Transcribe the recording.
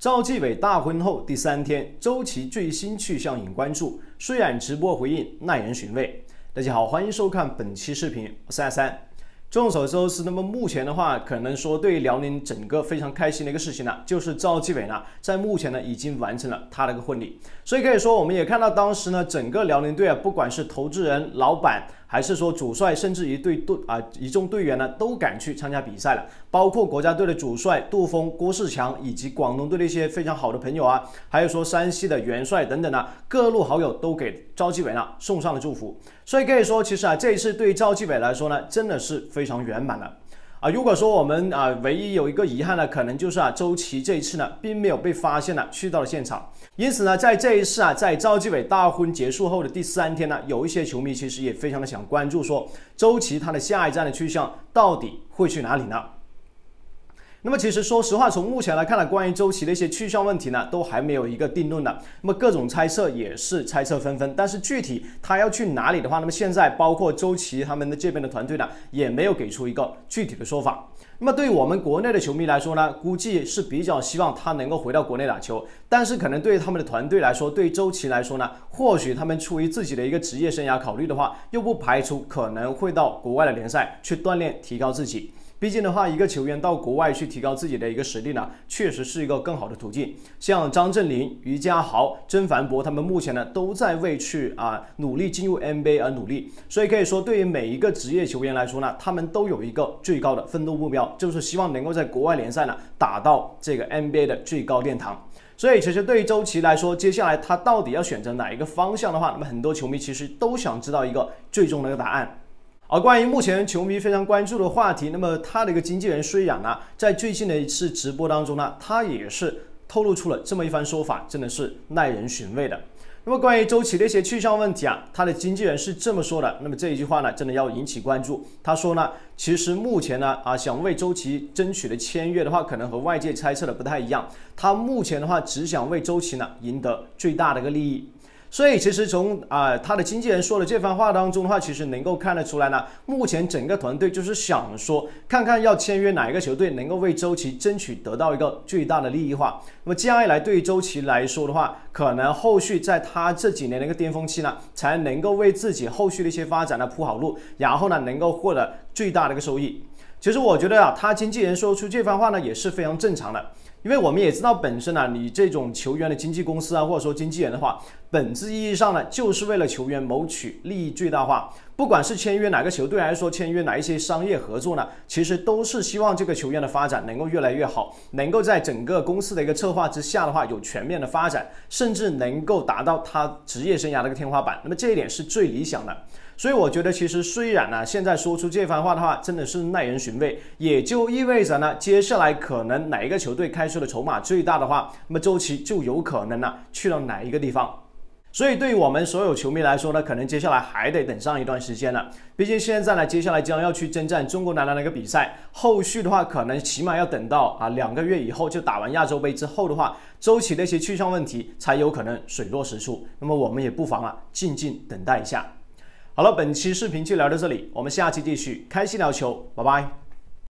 赵继伟大婚后第3天，周琦最新去向引关注，虽然直播回应耐人寻味。大家好，欢迎收看本期视频，我是阿三。众所周知，那么目前的话，可能说对辽宁整个非常开心的一个事情呢，就是赵继伟呢，在目前呢已经完成了他的一个婚礼。所以可以说，我们也看到当时呢，整个辽宁队啊，不管是投资人、老板，还是说主帅，甚至一众队员呢，都赶去参加比赛了。包括国家队的主帅杜峰、郭士强，以及广东队的一些非常好的朋友啊，还有说山西的元帅等等啊，各路好友都给赵继伟呢送上了祝福。所以可以说，其实啊，这一次对赵继伟来说呢，真的是非常圆满了。如果说我们唯一有一个遗憾呢，可能就是周琦这一次呢，并没有被发现呢去到了现场。因此呢，在这一次在赵继伟大婚结束后的第3天呢，有一些球迷其实也非常的想关注说，周琦他的下一站的去向到底会去哪里呢？那么其实说实话，从目前来看呢，关于周琦的一些去向问题呢，都还没有一个定论的。那么各种猜测也是猜测纷纷，但是具体他要去哪里的话，那么现在包括周琦他们的这边的团队呢，也没有给出一个具体的说法。那么对于我们国内的球迷来说呢，估计是比较希望他能够回到国内打球，但是可能对于他们的团队来说，对于周琦来说呢，或许他们出于自己的一个职业生涯考虑的话，又不排除可能会到国外的联赛去锻炼提高自己。毕竟的话，一个球员到国外去提高自己的一个实力呢，确实是一个更好的途径。像张镇麟、于家豪、曾凡博他们目前呢都在为去努力进入 NBA 而努力。所以可以说，对于每一个职业球员来说呢，他们都有一个最高的奋斗目标，就是希望能够在国外联赛呢打到这个 NBA 的最高殿堂。所以其实对于周琦来说，接下来他到底要选择哪一个方向的话，那么很多球迷其实都想知道一个最终的一个答案。而关于目前球迷非常关注的话题，那么他的一个经纪人虽然呢，在最近的一次直播当中呢，他也是透露出了这么一番说法，真的是耐人寻味的。那么关于周琦的一些去向问题他的经纪人是这么说的。那么这一句话呢，真的要引起关注。他说呢，其实目前呢想为周琦争取的签约的话，可能和外界猜测的不太一样。他目前的话，只想为周琦呢赢得最大的一个利益。所以其实从他的经纪人说的这番话当中的话，其实能够看得出来呢，目前整个团队就是想说，看看要签约哪一个球队能够为周琦争取得到一个最大的利益化。那么接下来对于周琦来说的话，可能后续在他这几年的一个巅峰期呢，才能够为自己后续的一些发展呢铺好路，然后呢能够获得最大的一个收益。其实我觉得他经纪人说出这番话呢，也是非常正常的。因为我们也知道，本身你这种球员的经纪公司或者说经纪人的话，本质意义上呢，就是为了球员谋取利益最大化。不管是签约哪个球队，还是说签约哪一些商业合作呢，其实都是希望这个球员的发展能够越来越好，能够在整个公司的一个策划之下的话，有全面的发展，甚至能够达到他职业生涯的一个天花板。那么这一点是最理想的。所以我觉得，其实虽然呢，现在说出这番话的话，真的是耐人寻味，也就意味着呢，接下来可能哪一个球队开出的筹码最大的话，那么周琦就有可能呢去到哪一个地方。所以对于我们所有球迷来说呢，可能接下来还得等上一段时间了。毕竟现在呢，接下来将要去征战中国男篮的一个比赛，后续的话可能起码要等到2个月以后，就打完亚洲杯之后的话，周琦的一些去向问题才有可能水落石出。那么我们也不妨静静等待一下。好了，本期视频就聊到这里，我们下期继续开心聊球，拜拜。